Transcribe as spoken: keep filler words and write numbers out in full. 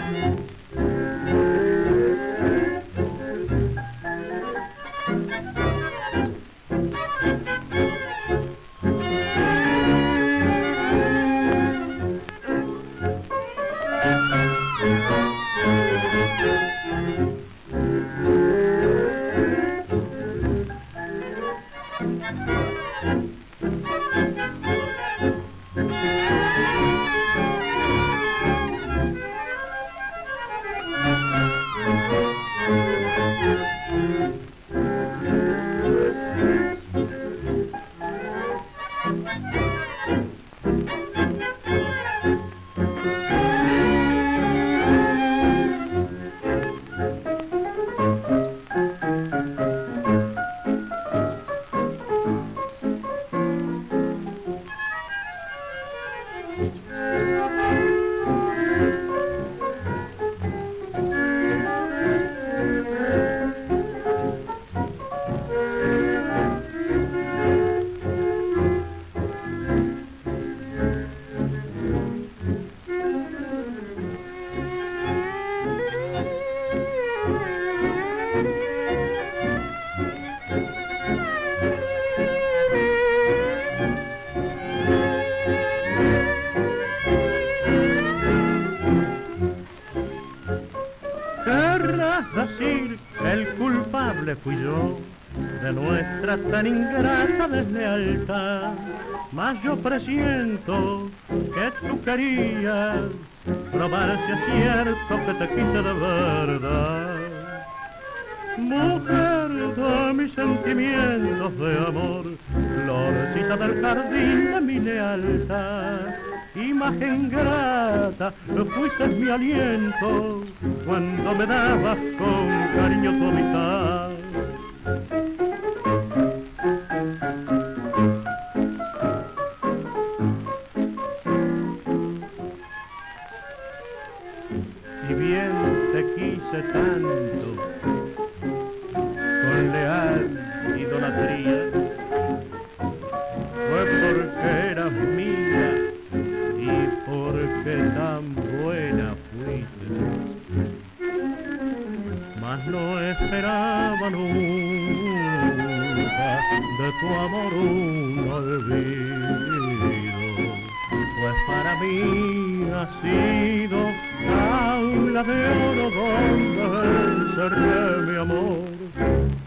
Decir que el culpable fui yo de nuestra tan ingrata deslealtad, mas yo presiento que tú querías probar si es cierto que te quise de verdad. Mujer de mis sentimientos de amor, florecita del jardín de mi lealtad, imagen grata, fuiste mi aliento cuando me dabas con cariño tu amistad. Y bien te quise tanto, con leal idolatría, fue porque eras mía y porque tan buena fuiste, mas no esperaba nunca de tu amor un olvido, pues para mí ha sido jaula de oro donde encerré mi amor.